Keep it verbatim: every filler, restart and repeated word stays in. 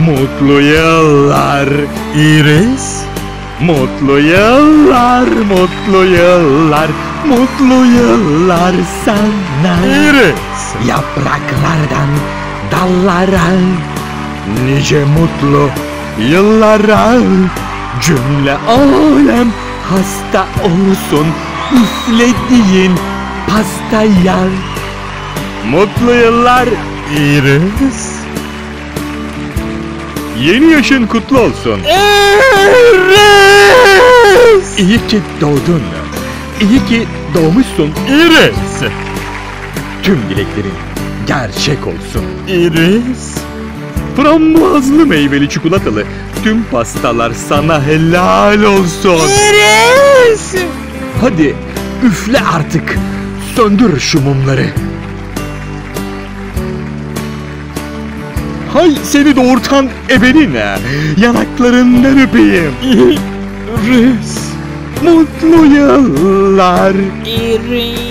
Mutlu yıllar Iris. Mutlu yıllar, mutlu yıllar, mutlu yıllar sana. Iris. Yapraklardan dallara, nice mutlu yıllara. Cümle alem hasta olsun üflediğin pastaya. Mutlu yıllar Iris. Yeni yaşın kutlu olsun. Iris. İyi ki doğdun. İyi ki doğmuşsun Iris. Tüm dileklerin gerçek olsun Iris. Frambuazlı meyveli çikolatalı tüm pastalar sana helal olsun Iris. Hadi üfle artık. Söndür şu mumları. Hay seni doğurtan ebeline, yanaklarından öpeyim. Iris. Mutlu yıllar Iris.